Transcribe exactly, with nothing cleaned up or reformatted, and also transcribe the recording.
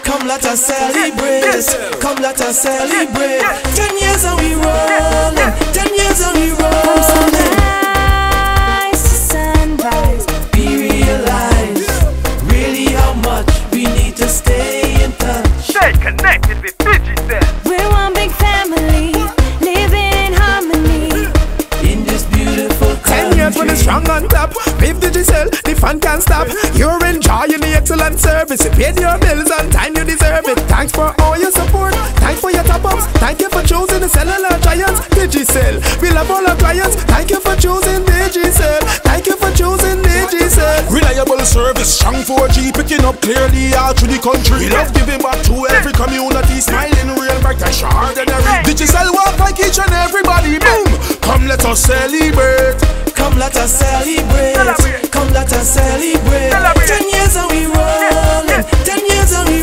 Come let us celebrate. Come let us celebrate. Ten years and we rolling. Ten years and we rolling. Sunrise to sunrise, We realize really how much we need to stay in touch. Stay connected with Digicel. we're one big family, living in harmony. In this beautiful country. Ten years when it's strong on top. With Digicel, the fun can't stop. You're enjoying the excellent service. You paid your bills on time, you deserve it. Thanks for all your support. Thanks for your top-ups. Thank you for choosing the cellular giants. Digicel, we love all our clients. Thank you for choosing Digicel. Thank you for choosing Digicel. Reliable service, strong four G, picking up clearly all through the country. We love giving back to every community, smiling real bright and sharp and every. Digicel walk like each and everybody. Boom! Come let us celebrate. Come let us celebrate. Come let us celebrate. Ten years and we rolling. Ten years and we